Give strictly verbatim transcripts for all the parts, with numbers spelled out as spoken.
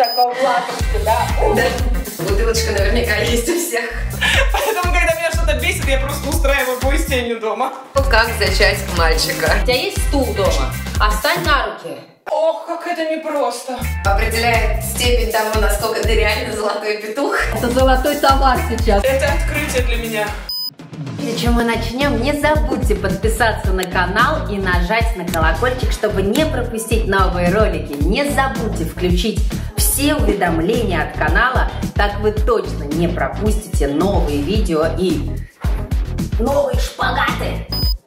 шоколадочка, да? Да. Бутылочка наверняка есть у всех. Поэтому, когда меня что-то бесит, я просто устраиваю поистению дома. Как зачать мальчика? У тебя есть стул дома? Остань на руки. Ох, как это непросто. Определяет степень того, насколько ты реально золотой петух. Это золотой товар сейчас. Это открытие для меня. Прежде чем мы начнем, не забудьте подписаться на канал и нажать на колокольчик, чтобы не пропустить новые ролики. Не забудьте включить все уведомления от канала, так вы точно не пропустите новые видео и новые шпагаты.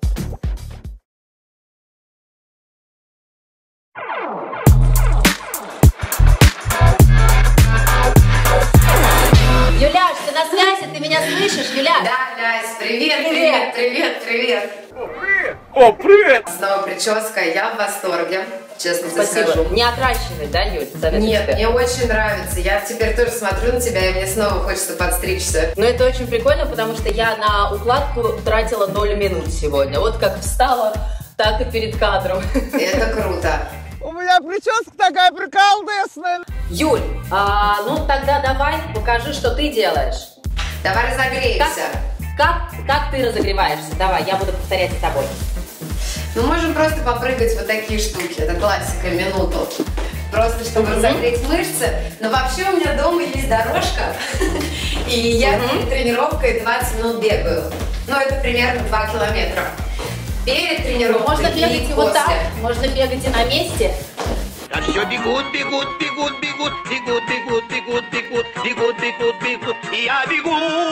Юляш, ты на связи? Ты меня слышишь, Юляш? Да, Лясь, привет, привет, привет, привет. О, привет! О, привет! Снова прическа, я в восторге, честно тебе Спасибо. скажу. Не отращивай, да, Юль? Советую Нет, тебе. мне очень нравится. Я теперь тоже смотрю на тебя, и мне снова хочется подстричься. Но это очень прикольно, потому что я на укладку тратила ноль минут сегодня. Вот как встала, так и перед кадром. Это круто. У меня прическа такая приколдесная. Юль, а, ну тогда давай покажи, что ты делаешь. Давай Как, разогреемся. как, как ты разогреваешься? Давай, я буду повторять с тобой. Мы можем просто попрыгать вот такие штуки. Это классика, минуту. Просто чтобы Мгм. разогреть мышцы. Но вообще у меня дома есть дорожка. И я перед тренировкой двадцать минут бегаю. Ну, это примерно два километра. Перед тренировкой Можно бегать и и вот так, после. можно бегать и на месте. А все бегут, бегут, бегут, бегут, бегут, бегут, бегут, бегут, бегут, бегут, бегут, и я бегу.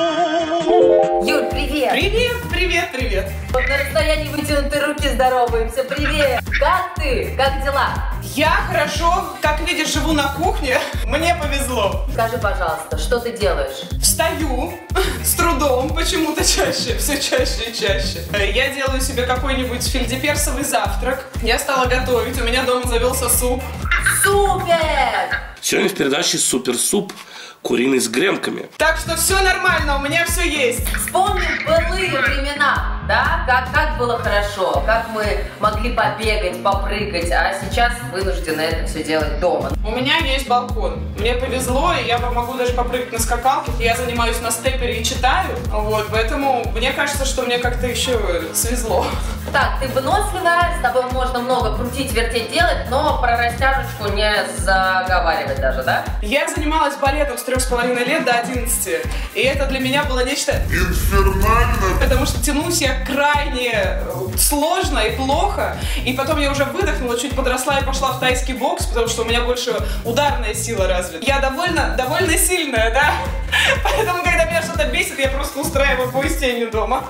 Юль, привет. Привет, привет, привет. Вот на расстоянии вытянутой руки здороваемся. Привет. Как ты? Как дела? Я хорошо, как видишь, живу на кухне. Мне повезло. Скажи, пожалуйста, что ты делаешь? Встаю с трудом, почему-то чаще, все чаще и чаще. Я делаю себе какой-нибудь фельдеперсовый завтрак. Я стала готовить, у меня дома завелся суп. Супер! Сегодня в передаче «Супер суп» куриный с гремками. Так что все нормально, у меня все есть. Вспомним былые времена, да? Как, как было хорошо, как мы могли побегать, попрыгать, а сейчас вынуждены это все делать дома. У меня есть балкон. Мне повезло, и я могу даже попрыгать на скакалке. Я занимаюсь на степере и читаю. Вот, поэтому мне кажется, что мне как-то еще свезло. Так, ты выносливая, с тобой можно много крутить, вертеть, делать, но про растяжечку не заговаривать даже, да? Я занималась балетом с трех с половиной лет до одиннадцати. И это для меня было нечто инфернальное. Потому что тянусь я крайне сложно и плохо. И потом я уже выдохнула, чуть подросла и пошла в тайский бокс, потому что у меня больше ударная сила развита. Я довольно, довольно сильная, да? Поэтому, когда меня что-то бесит, я просто устраиваю поистению дома.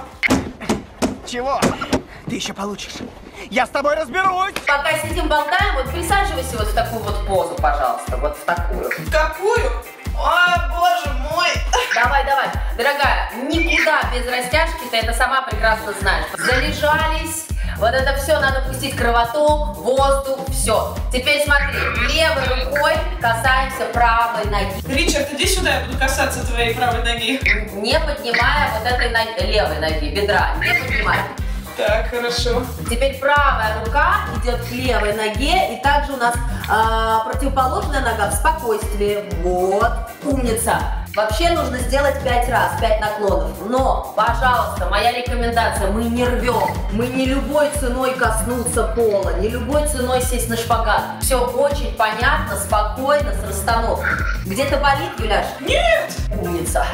Чего? Ты еще получишь. Я с тобой разберусь. Пока сидим болтаем, вот присаживайся вот в такую вот позу, пожалуйста, вот в такую. Какую? О, боже мой! Давай, давай, дорогая, никуда без растяжки, ты это сама прекрасно знаешь. Залежались, вот это все надо пустить кровоток, воздух, все. Теперь смотри, левой рукой касаемся правой ноги. Ричард, иди сюда, я буду касаться твоей правой ноги. Не поднимая вот этой ноги, левой ноги, бедра, не поднимая. Так, хорошо. Теперь правая рука идет к левой ноге, и также у нас э, противоположная нога в спокойствии. Вот, умница. Вообще нужно сделать пять раз, пять наклонов. Но, пожалуйста, моя рекомендация, мы не рвем. Мы не любой ценой коснуться пола, не любой ценой сесть на шпагат. Все очень понятно, спокойно, с расстановкой. Где-то болит, Юляш? Нет! Умница.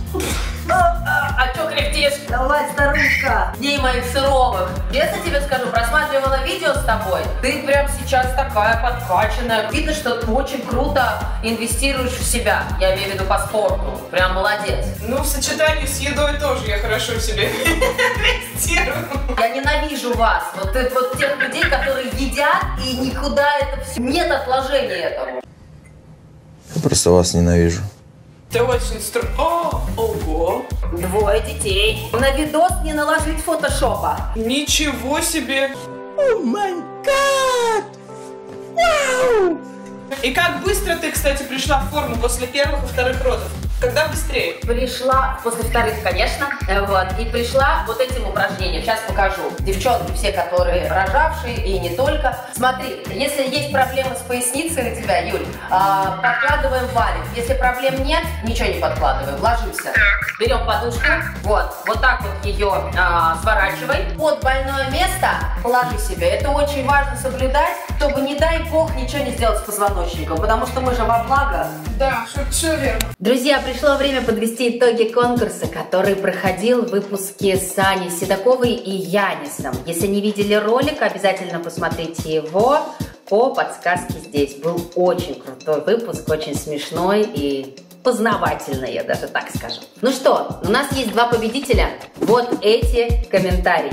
А, а чё кряхтишь? Давай, старушка, дней моих суровых. Честно тебе скажу, просматривала видео с тобой. Ты прям сейчас такая подкачанная. Видно, что ты очень круто инвестируешь в себя. Я имею в виду по спорту. Прям молодец. Ну, в сочетании с едой тоже я хорошо в себе инвестирую. Я ненавижу вас. Вот, ты- вот тех людей, которые едят и никуда это все. Нет отложения этому. Я просто вас ненавижу. Ты очень стр... О, ого! Двое детей. На видос не наложить фотошопа. Ничего себе! О май гад! Вау! И как быстро ты, кстати, пришла в форму после первых и вторых родов? Когда быстрее? Пришла, после вторых, конечно, вот, и пришла вот этим упражнением. Сейчас покажу. Девчонки, все, которые рожавшие и не только. Смотри, если есть проблемы с поясницей у тебя, Юль, а, подкладываем валик. Если проблем нет, ничего не подкладываем, ложимся. Берем подушку, вот, вот так вот ее а, сворачивай. Под больное место положи себе. Это очень важно соблюдать, чтобы, не дай бог, ничего не сделать с позвоночником, потому что мы же во благо. Да, все верно. Друзья, пришло время подвести итоги конкурса, который проходил в выпуске с Аней Седоковой и Янисом. Если не видели ролик, обязательно посмотрите его по подсказке здесь. Был очень крутой выпуск, очень смешной и познавательный, я даже так скажу. Ну что, у нас есть два победителя. Вот эти комментарии.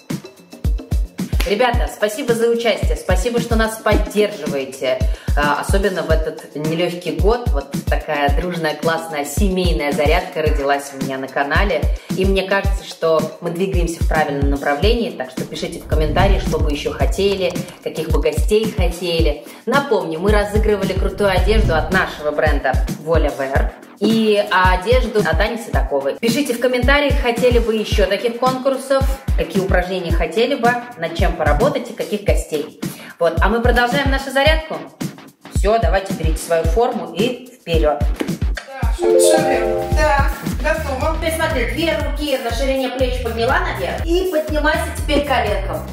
Ребята, спасибо за участие, спасибо, что нас поддерживаете, особенно в этот нелегкий год. Вот такая дружная, классная, семейная зарядка родилась у меня на канале, и мне кажется, что мы двигаемся в правильном направлении, так что пишите в комментарии, что вы еще хотели, каких бы гостей хотели. Напомню, мы разыгрывали крутую одежду от нашего бренда Воля Wear и одежду от Ани Седоковой. Пишите в комментариях, хотели бы еще таких конкурсов, какие упражнения хотели бы, над чем поработать и каких гостей. Вот, а мы продолжаем нашу зарядку. Все, давайте берите свою форму и вперед. Да, все верно. Так, готово. Теперь смотри, две руки на ширине плеч подняла наверх и поднимайся теперь коленком.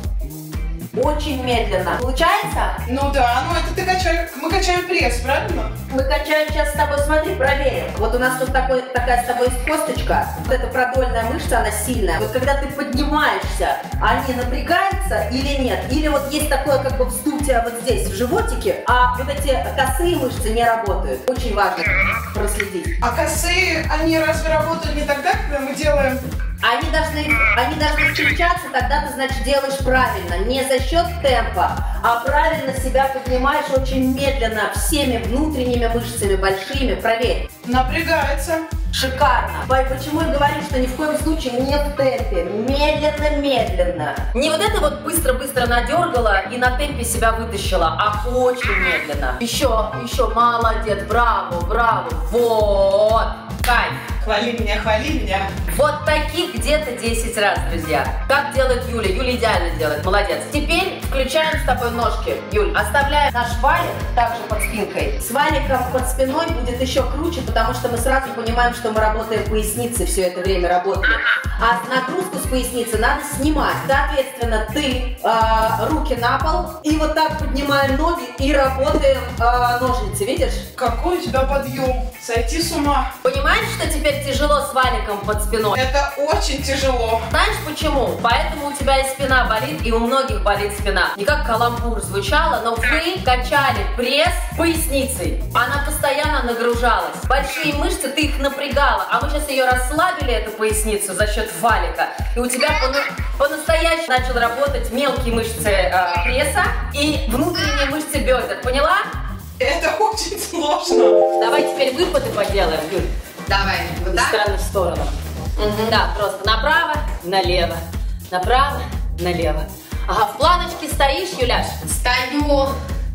Очень медленно. Получается? Ну да, ну это ты качаешь, мы качаем пресс, правильно? Мы качаем сейчас с тобой, смотри, проверим. Вот у нас тут такой, такая с тобой есть косточка. Вот эта продольная мышца, она сильная. Вот когда ты поднимаешься, они напрягаются или нет? Или вот есть такое как бы вздутие вот здесь, в животике, а вот эти косые мышцы не работают. Очень важно проследить. А косые, они разве работают не тогда, когда мы делаем... Они должны, они должны включаться, тогда ты, значит, делаешь правильно. Не за счет темпа, а правильно себя поднимаешь очень медленно, всеми внутренними мышцами большими. Проверь. Напрягается. Шикарно. Почему я говорю, что ни в коем случае не в темпе. Медленно-медленно. Не вот это вот быстро-быстро надергала и на темпе себя вытащила, а очень медленно. Еще, еще, молодец, браво, браво. Вот. Кайф. Хвали меня, хвали меня. Вот таких где-то десять раз, друзья. Как делает Юля? Юля идеально делает, молодец. Теперь включаем с тобой ножки. Юль, оставляем наш валик также под спинкой. С валиком под спиной будет еще круче, потому что мы сразу понимаем, что мы работаем поясницей, все это время работали. А нагрузку с поясницы надо снимать. Соответственно, ты э, руки на пол и вот так поднимаем ноги и работаем э, ножницы, видишь? Какой у тебя подъем? Сойти с ума. Понимаешь, что теперь тяжело с валиком под спиной? Это очень тяжело. Знаешь почему? Поэтому у тебя и спина болит, и у многих болит спина. Не как каламбур звучало, но вы качали пресс поясницей. Она постоянно нагружалась. Большие мышцы, ты их напрягала, а мы сейчас ее расслабили, эту поясницу, за счет валика. И у тебя по-настоящему начал работать мелкие мышцы э, пресса и внутренние мышцы бедер. Поняла? Это очень сложно. Давай теперь выпады поделаем, Юль. Давай, вот Из так? стороны в сторону. Угу. Да, просто направо, налево, направо, налево. Ага, в планочке стоишь, Юляш? Стою.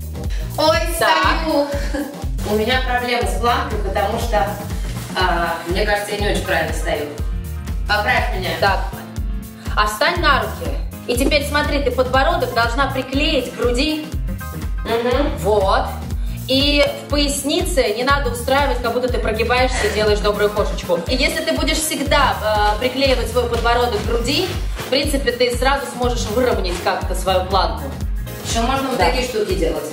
Ой, Так. стою. У меня проблемы с планкой, потому что, а, мне кажется, я не очень правильно стою. Поправь меня. Так. А встань на руки. И теперь смотри, ты подбородок должна приклеить к груди. Угу. Вот. И в пояснице не надо устраивать, как будто ты прогибаешься и делаешь добрую кошечку. И если ты будешь всегда э, приклеивать свой подбородок к груди, в принципе, ты сразу сможешь выровнять как-то свою планку. Еще можно вот Да. такие штуки делать.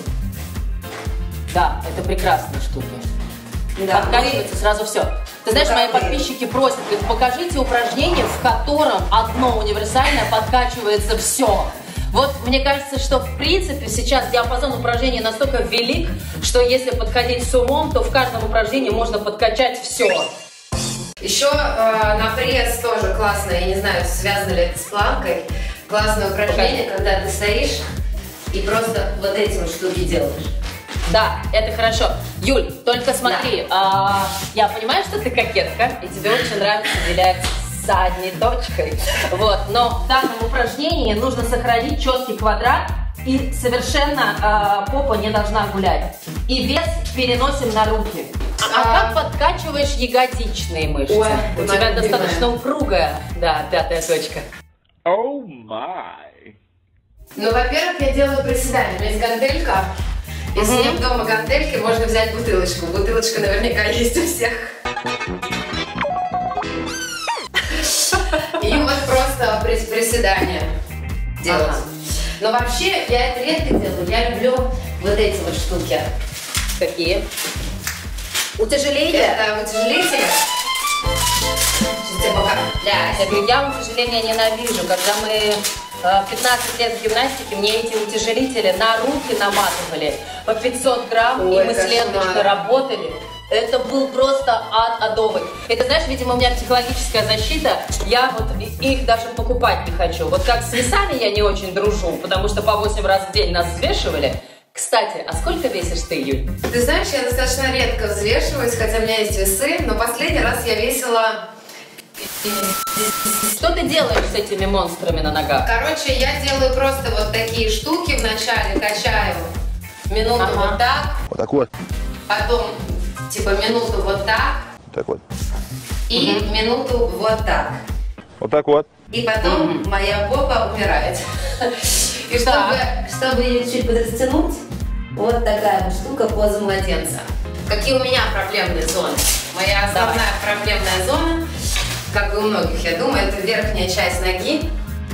Да, это прекрасные штуки. Да. Подкачивается сразу все. Ты знаешь, Да, мои да. подписчики просят, говорят, покажите упражнение, в котором одно универсальное подкачивается все. Вот мне кажется, что в принципе сейчас диапазон упражнений настолько велик, что если подходить с умом, то в каждом упражнении можно подкачать все. Еще э, на пресс тоже классно, я не знаю, связано ли это с планкой. Классное упражнение, когда ты стоишь и просто вот эти вот штуки делаешь. Да, это хорошо. Юль, только смотри, а, я понимаю, что ты кокетка, и тебе очень нравится вилять задней точкой. Вот, но в данном упражнении нужно сохранить четкий квадрат, и совершенно а, попа не должна гулять. И вес переносим на руки. А как подкачиваешь ягодичные мышцы? Ой, У моя тебя любимая. достаточно упругая, да, пятая точка. Oh my. Ну, во-первых, я делаю приседания. У меня есть гантелька. Если нет дома гантельки, можно взять бутылочку. Бутылочка наверняка есть у всех. И вот просто прис- приседания делать. Ага. Но вообще, я это редко делаю. Я люблю вот эти вот штуки. Какие? Утяжеление? Это утяжелители. Сейчас я пока... Я говорю, я утяжеление ненавижу. Когда мы э, пятнадцать лет в гимнастике, мне эти утяжелители на руки наматывали по пятьсот грамм, Ой, и мы с ленточкой кошмар. работали. Это был просто ад адовый. Это, знаешь, видимо, у меня психологическая защита. Я вот их даже покупать не хочу. Вот как с весами я не очень дружу, потому что по восемь раз в день нас взвешивали. Кстати, а сколько весишь ты, Юль? Ты знаешь, я достаточно редко взвешиваюсь, хотя у меня есть весы, но последний раз я весила... Что ты делаешь с этими монстрами на ногах? Короче, я делаю просто вот такие штуки вначале, качаю минуту Ага. вот так, Вот так вот. потом типа минуту вот так Вот так вот. и минуту вот так. Вот так вот. И потом моя попа умирает. И чтобы, чтобы ее чуть подрастянуть, вот такая вот штука, поза младенца. Какие у меня проблемные зоны? Моя основная проблемная зона, как и у многих, я думаю, это верхняя часть ноги.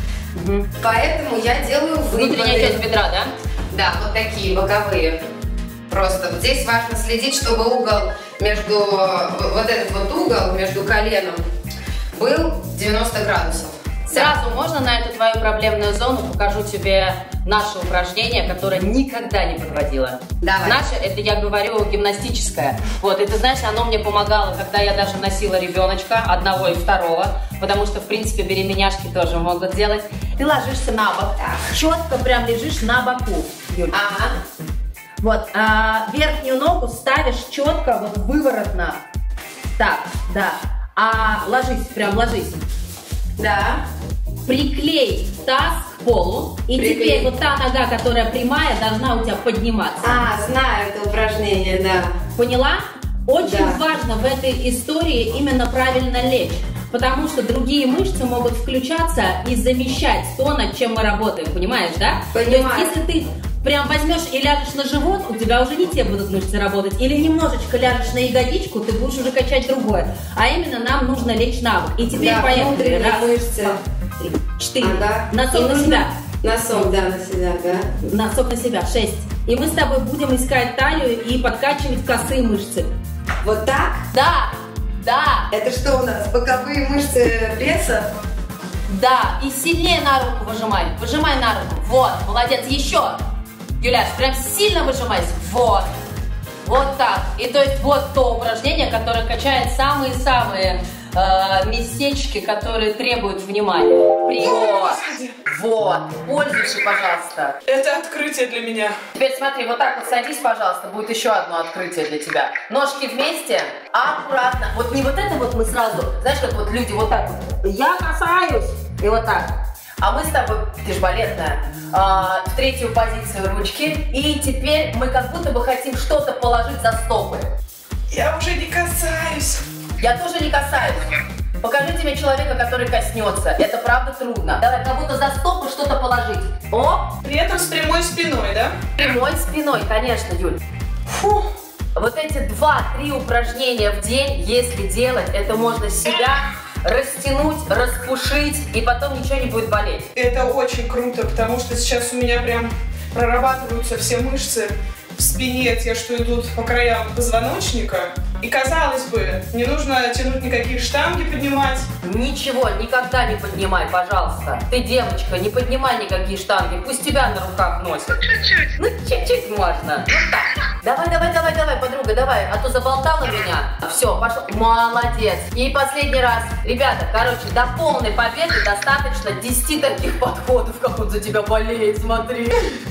Поэтому я делаю Внутренняя часть выпады. бедра, да? Да, вот такие боковые. Просто вот здесь важно следить, чтобы угол между, вот этот вот угол между коленом был девяносто градусов. Сразу можно на эту твою проблемную зону покажу тебе наше упражнение, которое никогда не подводила. Давай. Наше, это я говорю гимнастическое. Вот, и ты знаешь, оно мне помогало, когда я даже носила ребеночка, одного и второго, потому что, в принципе, беременяшки тоже могут делать. Ты ложишься на бок, четко прям лежишь на боку, Юль. Ага. Вот, а верхнюю ногу ставишь четко, вот выворотно. Так, да. А ложись, прям ложись. Да. Приклей таз к полу, и Приклей. теперь вот та нога, которая прямая, должна у тебя подниматься. А, знаю это упражнение, да. Поняла? Очень Да. важно в этой истории именно правильно лечь, потому что другие мышцы могут включаться и замещать то, над чем мы работаем, понимаешь, да? Понимаю. То есть, если ты прям возьмешь и ляжешь на живот, у тебя уже не те будут мышцы работать, или немножечко ляжешь на ягодичку, ты будешь уже качать другое. А именно нам нужно лечь на бок. И теперь Да, поехали. внутренние Раз, мышцы. два, три, четыре. Ага. Носок И на нужно- себя. Носок, да, на себя, да. Носок на себя. Шесть. И мы с тобой будем искать талию и подкачивать косые мышцы. Вот так? Да, да, Это что у нас? Боковые мышцы пресса? да. И сильнее на руку выжимай. Выжимай на руку. Вот, молодец. Еще. Юляш, прям сильно выжимайся. Вот. Вот так. И то есть вот то упражнение, которое качает самые-самые э, местечки, которые требуют внимания. Вот. Вот. Пользуйся, пожалуйста. Это открытие для меня. Теперь смотри, вот так вот садись, пожалуйста, будет еще одно открытие для тебя. Ножки вместе, аккуратно. Вот не вот это вот мы сразу, знаешь, как вот люди вот так вот. Я касаюсь. И вот так. А мы с тобой, ты же балетная, а, в третью позицию ручки. И теперь мы как будто бы хотим что-то положить за стопы. Я уже не касаюсь. Я тоже не касаюсь. Покажите мне человека, который коснется. Это правда трудно. Давай, как будто за стопы что-то положить. О, При этом с прямой спиной, да? прямой спиной, конечно, Юль. Фу. Вот эти два-три упражнения в день, если делать, это можно себя растянуть, распушить, и потом ничего не будет болеть. Это очень круто, потому что сейчас у меня прям прорабатываются все мышцы в спине, те, что идут по краям позвоночника. И казалось бы, не нужно тянуть никакие штанги, поднимать. Ничего, никогда не поднимай, пожалуйста. Ты девочка, не поднимай никакие штанги, пусть тебя на руках носят. Чуть-чуть. Ну, чуть-чуть можно. Вот так. Давай, давай, давай, давай, подруга, давай, а то заболтала меня. Все, пошел. Молодец. И последний раз. Ребята, короче, до полной победы достаточно десяти таких подходов, как он за тебя болеет, смотри.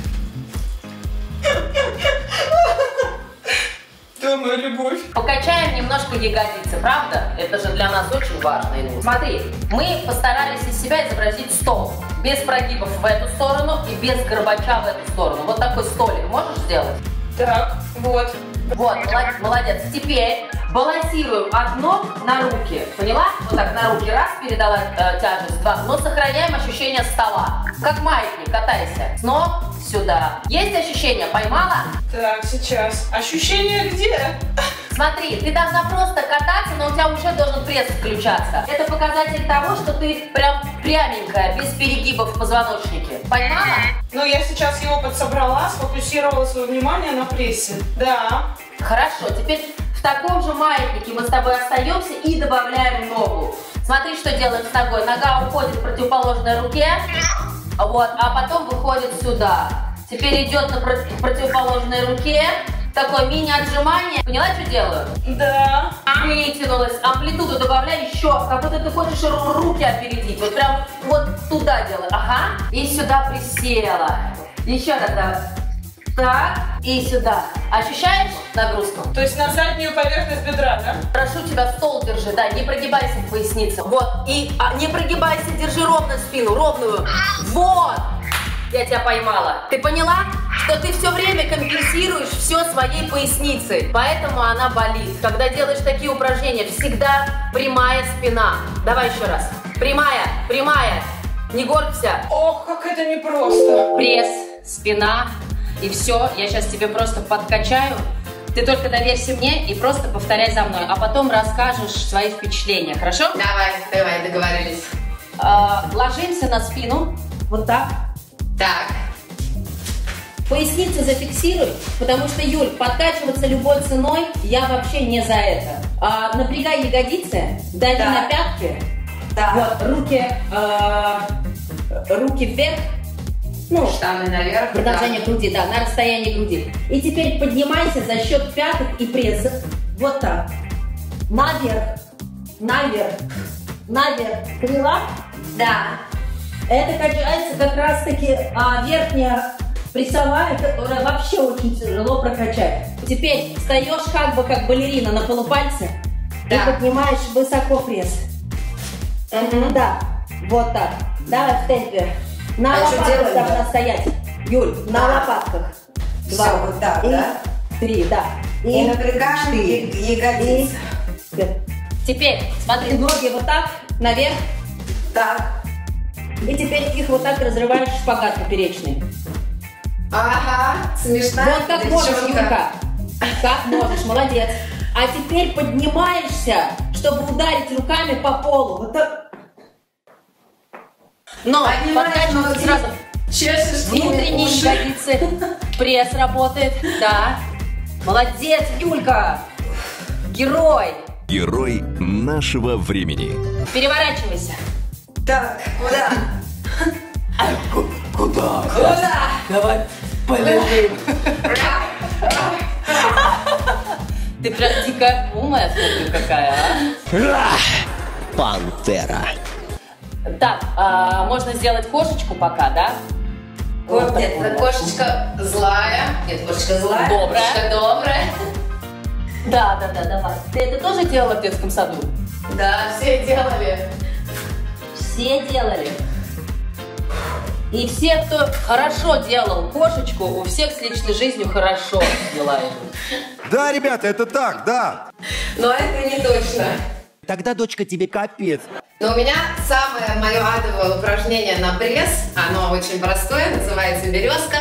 Да, моя любовь. Покачаем немножко ягодицы, правда? Это же для нас очень важно. Смотри, мы постарались из себя изобразить стол. Без прогибов в эту сторону и без горбача в эту сторону. Вот такой столик можешь сделать? Так, вот. Вот, молодец. Теперь балансируем от ног на руки. Поняла? Вот так на руки раз, передала э, тяжесть, два. Но сохраняем ощущение стола. Как маятник, катайся. С ног сюда. Есть ощущение? Поймала? Так, сейчас. Ощущение где? Смотри, ты должна просто кататься, но у тебя уже должен пресс включаться. Это показатель того, что ты прям пряменькая, без перегибов в позвоночнике. Поймала? Ну, я сейчас его подсобрала, сфокусировала свое внимание на прессе. Да. Хорошо, теперь в таком же маятнике мы с тобой остаемся и добавляем ногу. Смотри, что делаем с ногой. Нога уходит в противоположной руке, вот, а потом выходит сюда. Теперь идет на противоположной руке. Такое мини-отжимание. Поняла, что делаю? Да. Вытянулась. Амплитуду добавляй еще. Как будто ты хочешь руки опередить. Вот прям вот туда делай. Ага. И сюда присела. Еще раз давай. Так. И сюда. Ощущаешь нагрузку? То есть на заднюю поверхность бедра, да? Прошу тебя, стол держи. Да, не прогибайся в пояснице. Вот. И а, не прогибайся, держи ровно спину. Ровную. Вот. Я тебя поймала. Ты поняла, что ты все время компенсируешь все своей поясницей, поэтому она болит. Когда делаешь такие упражнения, всегда прямая спина. Давай еще раз. Прямая, прямая. Не горбся. Ох, как это непросто. Пресс, спина. И все. Я сейчас тебе просто подкачаю. Ты только доверься мне и просто повторяй за мной. А потом расскажешь свои впечатления. Хорошо? Давай, давай, договорились. А, ложимся на спину. Вот так. Так. Поясницу зафиксируй, потому что, Юль, подкачиваться любой ценой я вообще не за это. А, напрягай ягодицы, дави Да. на пятки. Да. Вот, руки, а, руки вверх. Ну, Штаны наверх. продолжение груди, да, на расстоянии груди. И теперь поднимайся за счет пяток и пресса. Вот так. Наверх, наверх, наверх. Поняла? Да. Это качается как раз-таки а, верхняя прессовая, которая вообще очень тяжело прокачать. Теперь встаешь как бы как балерина на полупальце, Да. и поднимаешь высоко пресс. Угу. Да, вот так. Давай в темпе. На А что лопатках делаем, должна да? стоять. Юль, на А. лопатках. Всё, вот так, и да? Три, да. И напрягаем четыре. я- ягодицы. И пять. Теперь смотри, ноги вот так, наверх. Так. И теперь их вот так разрываешь в шпагат поперечный. Ага, смешная Вот как можешь, девчонка. Юлька. Как можешь, молодец. А теперь поднимаешься, чтобы ударить руками по полу. Вот так. Но Поднимаешь подкачиваться ноги, сразу. чешешь Внутренние уши. ягодицы. Пресс работает. Да. Молодец, Юлька. Герой. Герой нашего времени. Переворачивайся. Так, куда? Куда? Куда? Давай полежим. Ты прям дикая умная, смотри, какая, а. Пантера. Так, а, можно сделать кошечку пока, да? Вот, нет, это кошечка злая. Нет, кошечка злая. Добрая. Кошечка добрая. Да, да, да, давай. Ты это тоже делала в детском саду? Да, все делали. Все делали. И все, кто хорошо делал кошечку, у всех с личной жизнью хорошо дела идут. Да, ребята, это так, да. Но это не точно. Тогда, дочка, тебе капец. Но у меня самое мое адовое упражнение на пресс, оно очень простое, называется березка.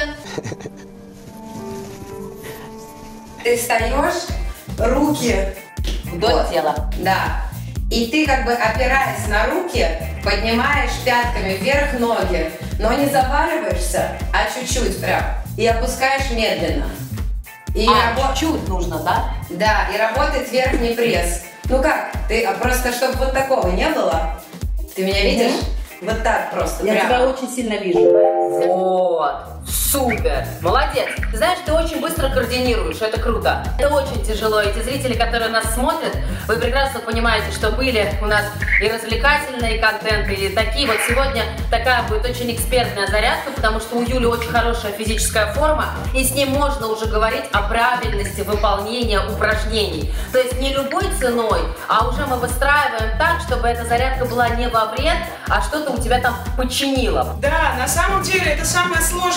Ты встаешь, руки Вдоль вот, тела. Да. И ты как бы опираясь на руки, поднимаешь пятками вверх ноги, но не заваливаешься, а чуть-чуть прям. И опускаешь медленно. И А, рабо- чуть-чуть нужно, да? Да, и работает верхний пресс. Ну как, ты а просто чтобы вот такого не было. Ты меня видишь? Вот так просто. Я прямо. тебя очень сильно вижу. Вот. Супер. Молодец. Ты знаешь, ты очень быстро координируешь. Это круто. Это очень тяжело. Эти зрители, которые нас смотрят, вы прекрасно понимаете, что были у нас и развлекательные контенты, и такие. Вот сегодня такая будет очень экспертная зарядка, потому что у Юли очень хорошая физическая форма, и с ней можно уже говорить о правильности выполнения упражнений. То есть не любой ценой, а уже мы выстраиваем так, чтобы эта зарядка была не во вред, а что-то у тебя там починило. Да, на самом деле это самое сложное, когда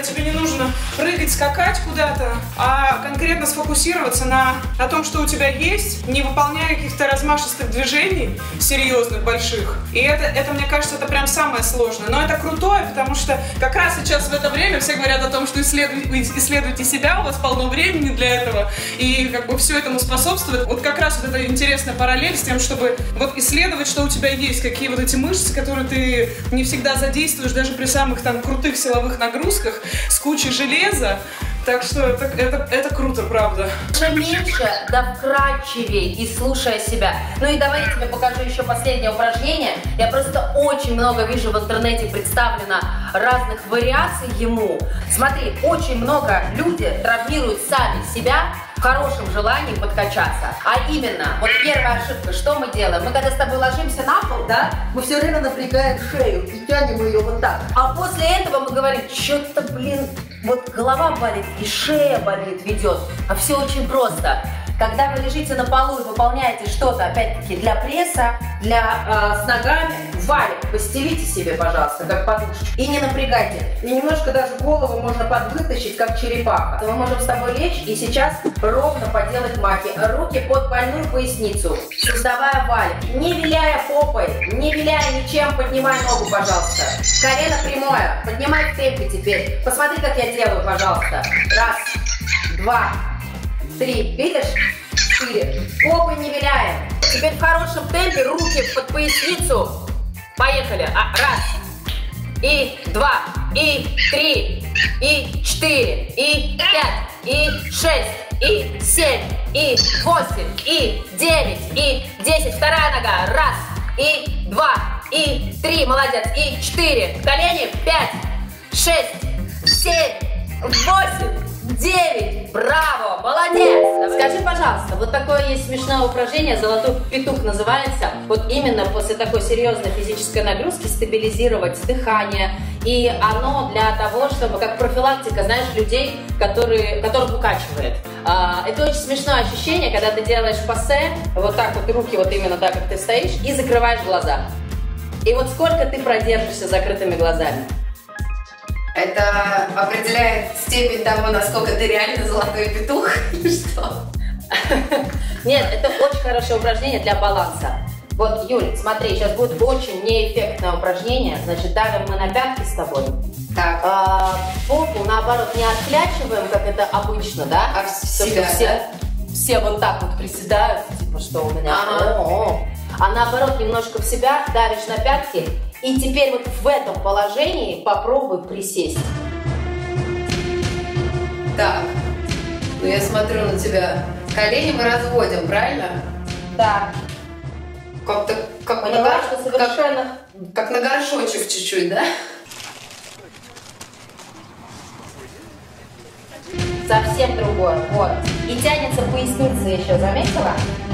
тебе не нужно прыгать, скакать куда-то, а конкретно сфокусироваться на, на том, что у тебя есть, не выполняя каких-то размашистых движений, серьезных, больших. И это, это, мне кажется, это прям самое сложное. Но это крутое, потому что как раз сейчас в это время все говорят о том, что исследуйте, исследуйте себя, у вас полно времени для этого, и как бы все этому способствует. Вот как раз вот эта интересная параллель с тем, чтобы вот исследовать, что у тебя есть, какие вот эти мышцы, которые ты не всегда задействуешь даже при самых там крутых силовых нагрузках с кучей железа. Так что это, это, это круто, правда. Уже меньше, да вкрадчивее и слушая себя. Ну и давай я тебе покажу еще последнее упражнение. Я просто очень много вижу в интернете представлено разных вариаций ему. Смотри, очень много люди травмируют сами себя в хорошем желании подкачаться. А именно, вот первая ошибка, что мы делаем? Мы когда с тобой ложимся на пол, да, мы все время напрягаем шею и тянем ее вот так. А после этого мы говорим, что-то, блин, вот голова болит и шея болит, ведет. А все очень просто. Когда вы лежите на полу и выполняете что-то, опять-таки, для пресса, для э, с ногами, валик постелите себе, пожалуйста, как подушечку. И не напрягайте. И немножко даже голову можно подвытащить, как черепаха. Мы можем с тобой лечь и сейчас ровно поделать махи. Руки под больную поясницу, создавая валик. Не виляя попой, не виляя ничем, поднимай ногу, пожалуйста. Колено прямое. Поднимай в темпе теперь. Посмотри, как я делаю, пожалуйста. Раз, два, три. Видишь? Четыре. Попой не виляем. Теперь в хорошем темпе руки под поясницу. Поехали. А, раз. И два. И три. И четыре. И пять. И шесть. И семь. И восемь. И девять. И десять. Вторая нога. Раз. И два. И три. Молодец. И четыре. Колени. Пять. Шесть. Семь. Восемь. Девять! Браво! Молодец! Скажи, пожалуйста, вот такое есть смешное упражнение, золотой петух называется, вот именно после такой серьезной физической нагрузки стабилизировать дыхание, и оно для того, чтобы, как профилактика, знаешь, людей, которые, которых укачивает. А, это очень смешное ощущение, когда ты делаешь пассе, вот так вот, руки вот именно так, как ты стоишь, и закрываешь глаза. И вот сколько ты продержишься с закрытыми глазами? Это определяет степень того, насколько ты реально золотой петух или что? Нет, это очень хорошее упражнение для баланса. Вот, Юль, смотри, сейчас будет очень неэффектное упражнение. Значит, давим мы на пятки с тобой. Так. А, попу, наоборот, не отклячиваем, как это обычно, да? А в себя, все, да? все вот так вот приседают, типа, что у меня. Ага. О-о-о. А наоборот, немножко в себя давишь на пятки. И теперь вот в этом положении попробуй присесть. Так, ну я смотрю на тебя. Колени мы разводим, правильно? Да. Как-то, как Поняла, на, что совершенно... Как, как на горшочек чуть-чуть, да? Совсем другое, вот. И тянется поясница еще, заметила?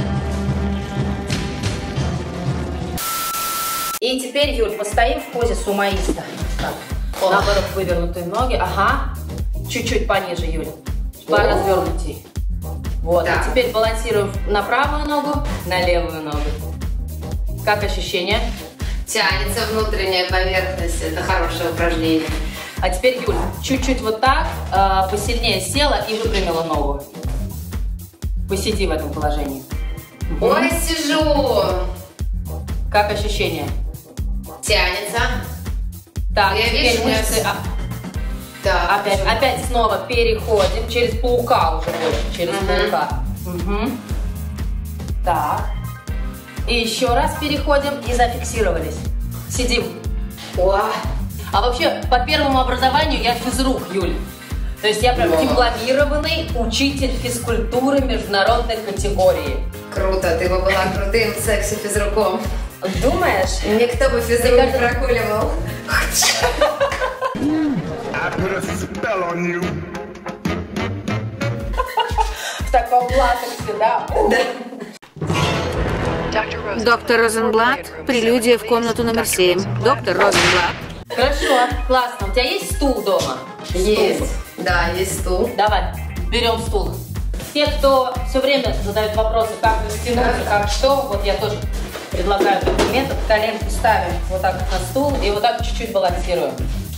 И теперь, Юль, постоим в позе сумоиста. Наоборот, вывернутые ноги. Ага. Чуть-чуть пониже, Юль. Поразвернутей. Вот. Да. И теперь балансируем на правую ногу, на левую ногу. Как ощущение? Тянется внутренняя поверхность. Это хорошее упражнение. А теперь, Юль, чуть-чуть вот так, э, посильнее села и выпрямила ногу. Посиди в этом положении. Ой, сижу. Как ощущение? Тянется. Так, я теперь вижу, мышцы... я... Да, опять, опять снова переходим через паука уже больше, через угу. паука. Угу. Так. И еще раз переходим и зафиксировались. Сидим. О. А вообще, по первому образованию я физрук, Юль. То есть я прям О. дипломированный учитель физкультуры международной категории. Круто, ты бы была крутым секси-физруком. Думаешь? Никто бы физрук не прокуливал. В таком латексе, да? Доктор Розенблат, прелюдия в комнату номер семь. Доктор Розенблат. Хорошо, классно. У тебя есть стул дома? Есть. Стул. Да, есть стул. Давай, берем стул. Те, кто все время задают вопросы, как растянуться, как что, вот я тоже предлагаю этот метод. Коленки ставим вот так на стул и вот так чуть-чуть балансируем. Все,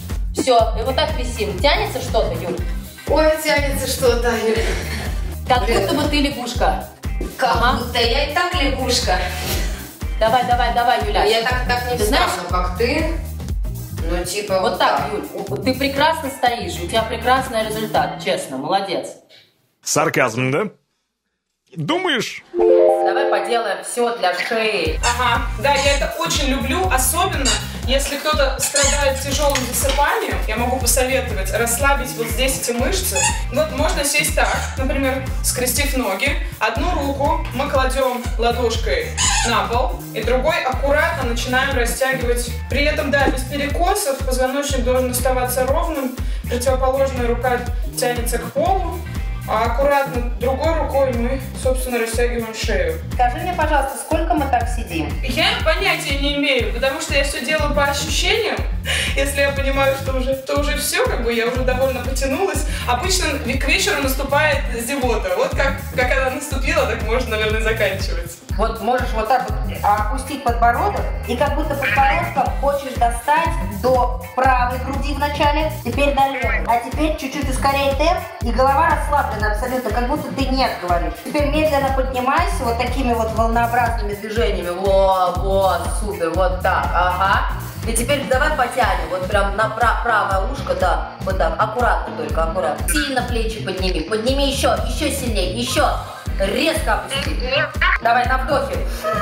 все, и вот так висим. Тянется что-то, Юль? Ой, тянется что-то, Юль. Как Блин. будто бы ты лягушка. Как ага. будто я и так лягушка. Давай, давай, давай, Юля. Я так, так не встану, как ты. Ну, типа вот, вот так, так. Юль. Ты прекрасно стоишь, у тебя прекрасный результат, честно, молодец. Сарказм, да? Думаешь? Давай поделаем все для шеи. Ага, да, я это очень люблю, особенно если кто-то страдает тяжелым засыпанием, я могу посоветовать расслабить вот здесь эти мышцы. Вот можно сесть так, например, скрестив ноги. Одну руку мы кладем ладошкой на пол, и другой аккуратно начинаем растягивать. При этом, да, без перекосов, позвоночник должен оставаться ровным, противоположная рука тянется к полу. А аккуратно другой рукой мы, собственно, растягиваем шею. Скажи мне, пожалуйста, сколько мы так сидим? Я понятия не имею, потому что я все делаю по ощущениям. Если я понимаю, что уже, то уже все, как бы я уже довольно потянулась. Обычно к вечеру наступает зевота. Вот как, как она наступила, так можно, наверное, заканчивать. Вот можешь вот так вот опустить подбородок, и как будто подбородком хочешь достать до правой груди вначале, теперь до левой. А теперь чуть-чуть ускоряй темп, и голова расслаблена абсолютно, как будто ты нет говоришь. Теперь медленно поднимайся вот такими вот волнообразными движениями. Вот, вот, супер, вот так, ага. И теперь давай потянем, вот прям на прав правое ушко, да, вот так, аккуратно только, аккуратно. Сильно плечи подними, подними еще, еще сильнее, еще. Резко опусти. Давай на вдохе.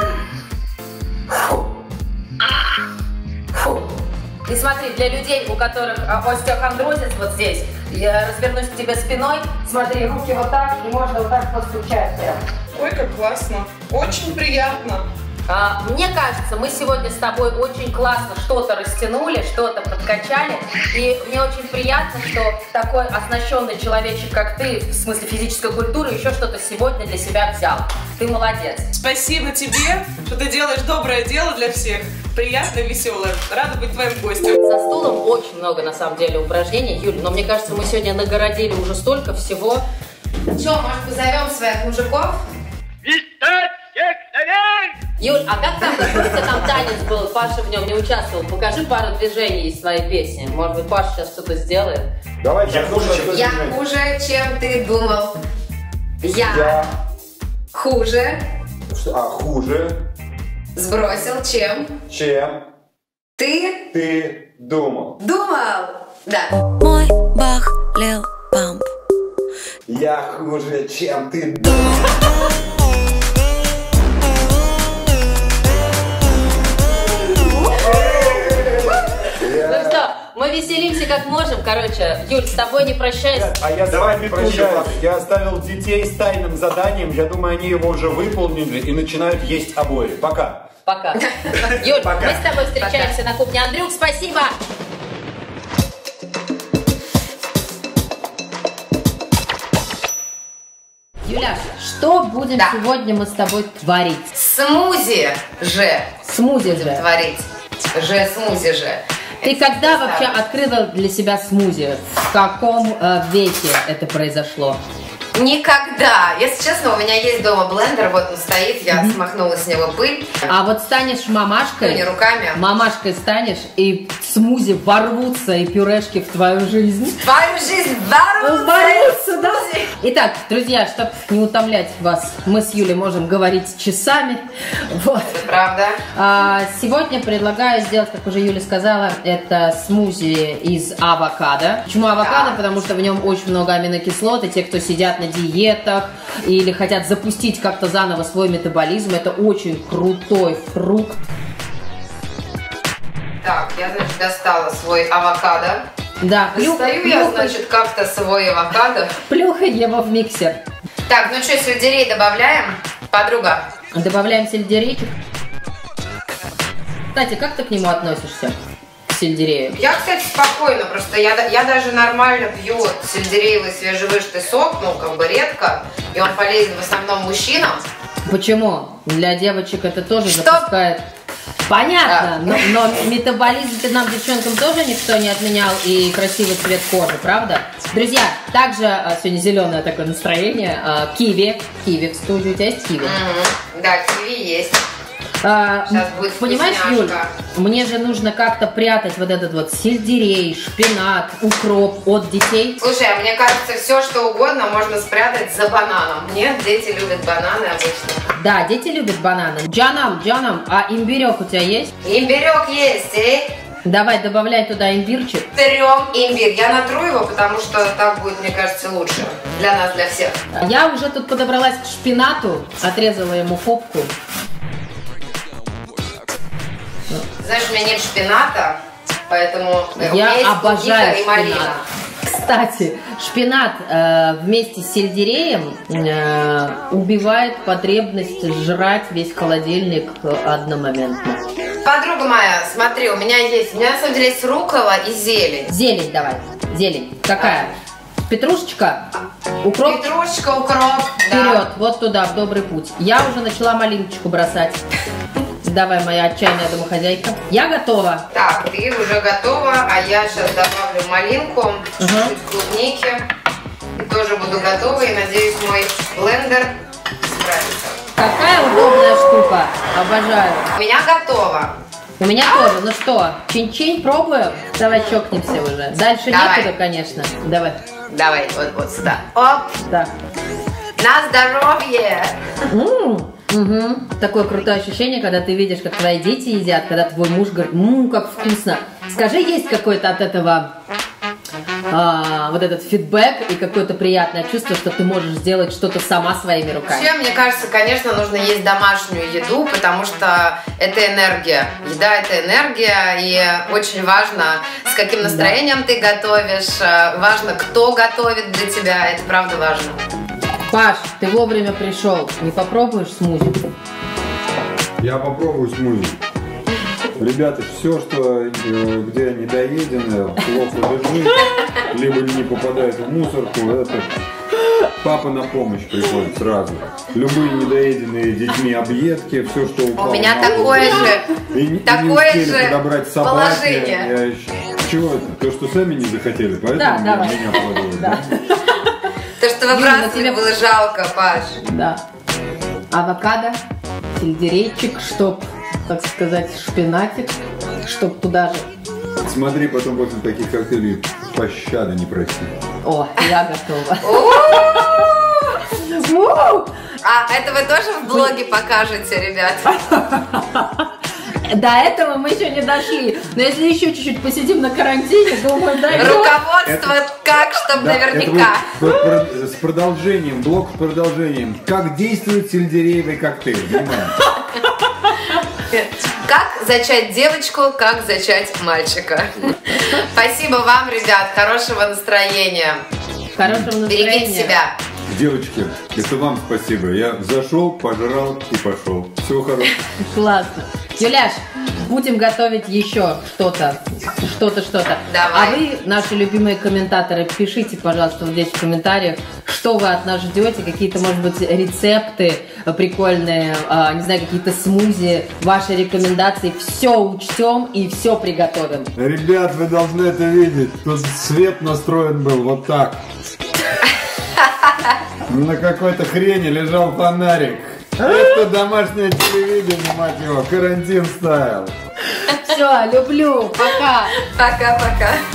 Фу. Фу. И смотри, для людей, у которых остеохондрозис вот здесь, я развернусь к тебе спиной, смотри, руки вот так, и можно вот так постучать прям. Ой, как классно. Очень приятно. А, мне кажется, мы сегодня с тобой очень классно что-то растянули, что-то подкачали, и мне очень приятно, что такой оснащенный человечек, как ты, в смысле физической культуры, еще что-то сегодня для себя взял. Ты молодец. Спасибо тебе, что ты делаешь доброе дело для всех. Приятно и веселое. Рада быть твоим гостем. Со стулом очень много, на самом деле, упражнений, Юль, но мне кажется, мы сегодня нагородили уже столько всего. Че, может, позовем своих мужиков? Юль, а как там, какой-то там танец был, Паша в нем не участвовал? Покажи пару движений из своей песни. Может быть, Паша сейчас что-то сделает? Давай, я хуже, чем Я хуже, чем ты думал. Я, я... хуже. Что? А, хуже. Сбросил, чем? Чем? Ты? Ты думал. Думал? Да. Мой бах лил памп. Я хуже, чем ты думал. Ну что, мы веселимся как можем, короче. Юль, с тобой не прощаюсь. А я Давай не прощаюсь. Я оставил детей с тайным заданием. Я думаю, они его уже выполнили и начинают есть обои. Пока. Пока. Юль, Пока. мы с тобой встречаемся Пока. на кухне. Андрюх, спасибо. Юляш, что будем да. сегодня мы с тобой творить? Смузи же. Смузи будем же. творить. Же, смузи же. Ты это когда вообще открыла для себя смузи? В каком э, веке это произошло? Никогда. Если честно, у меня есть дома блендер, вот он стоит, я mm-hmm. смахнула с него пыль. А вот станешь мамашкой, ну, не руками. Мамашкой станешь, и смузи ворвутся, и пюрешки в твою жизнь. В твою жизнь ворвутся! Ворвутся, да? Итак, друзья, чтобы не утомлять вас, мы с Юлей можем говорить часами. Вот. Это правда. А, сегодня предлагаю сделать, как уже Юля сказала, это смузи из авокадо. Почему авокадо? Да. Потому что в нем очень много аминокислот, и те, кто сидят на диетах или хотят запустить как-то заново свой метаболизм, это очень крутой фрукт. Так, я, значит, достала свой авокадо. Да, достаю плюх, я, плюх, значит, как-то свой авокадо. Плюхай его в миксер. Так, ну что, сельдерей добавляем, подруга? Добавляем сельдерейчик. Кстати, как ты к нему относишься? Сельдерею. Я, кстати, спокойно, просто я, я даже нормально пью вот сельдереевый свежевыжатый сок, ну, как бы редко, и он полезен в основном мужчинам. Почему? Для девочек это тоже Что? запускает... Понятно, да. но, но метаболизм нам, девчонкам, тоже никто не отменял, и красивый цвет кожи, правда? Друзья, также сегодня зеленое такое настроение, киви, киви в студии, у тебя есть киви? Mm-hmm. Да, киви есть. А, Сейчас будет понимаешь, Юль, мне же нужно как-то прятать вот этот вот сельдерей, шпинат, укроп от детей. Слушай, а мне кажется, все что угодно можно спрятать за бананом. Нет, дети любят бананы обычно. Да, дети любят бананы. Джанам, Джанам, а имбирек у тебя есть? Имбирек есть, эй? Давай, добавляй туда имбирчик. Берем имбирь. Я натру его, потому что так будет, мне кажется, лучше. Для нас, для всех. Я уже тут подобралась к шпинату, отрезала ему попку. Знаешь, у меня нет шпината, поэтому я у меня обожаю и шпинат. Кстати, шпинат э, вместе с сельдереем э, убивает потребность жрать весь холодильник одномоментно. Подруга моя, смотри, у меня есть, у меня на самом деле есть руккола и зелень. Зелень давай, зелень. Какая? Петрушечка? Укроп? Петрушечка, укроп, Вперед, да. вот туда, в добрый путь. Я уже начала малиночку бросать. Давай, моя отчаянная домохозяйка. Я готова. Так, ты уже готова, а я сейчас добавлю малинку, угу. чуть клубники. И тоже буду готова, и надеюсь, мой блендер справится. Какая удобная штука. Обожаю. У меня готово. У меня а? тоже. Ну что, чин-чин, пробуем? Давай чокнемся уже. Дальше Давай. некуда, конечно. Давай. Давай, вот, вот сюда. Оп. Так. На здоровье. М-м. Угу. Такое крутое ощущение, когда ты видишь, как твои дети едят, когда твой муж говорит, ммм, как вкусно. Скажи, есть какой-то от этого а, вот этот фидбэк и какое-то приятное чувство, что ты можешь сделать что-то сама своими руками? Вообще, мне кажется, конечно, нужно есть домашнюю еду, потому что это энергия. Еда – это энергия, и очень важно, с каким настроением да. ты готовишь, важно, кто готовит для тебя, это правда важно. Паш, ты вовремя пришел. Не попробуешь смузи? Я попробую смузи. Ребята, все, что где недоедено, плохо лежит, либо не попадает в мусорку, это папа на помощь приходит сразу. Любые недоеденные детьми объедки, все, что упало. У меня такое же, и, такое и не же подобрать собаки. положение. Я еще... Чего это? То, что сами не захотели, поэтому да, меня, давай. меня подают. Да. То, что выбрасывать тебе было жалко, Паш. Да. Авокадо, сельдерейчик, чтоб, так сказать, шпинатик, чтоб туда же. Смотри, потом после таких коктейлей пощады не проси. О, я готова. А это вы тоже в блоге покажете, ребят? До этого мы еще не дошли. Но если еще чуть-чуть посидим на карантине, думаю, дойдем. Руководство это, как, чтобы да, наверняка. Это вот с продолжением, блок с продолжением. Как действует сельдереевый коктейль, понимаете? Как зачать девочку, как зачать мальчика. Спасибо вам, ребят, хорошего настроения. Хорошего настроения. Берегите себя. Девочки, это вам спасибо. Я зашел, пожрал и пошел. Всего хорошего. Классно. Юляш, будем готовить еще что-то, что-то, что-то. Давай. А вы, наши любимые комментаторы, пишите, пожалуйста, вот здесь в комментариях, что вы от нас ждете, какие-то, может быть, рецепты прикольные, не знаю, какие-то смузи, ваши рекомендации. Все учтем и все приготовим. Ребят, вы должны это видеть. Тут свет настроен был вот так. На какой-то хрени лежал фонарик. Это домашнее телевидение, мать его, карантин ставил. Все, люблю, пока. Пока-пока.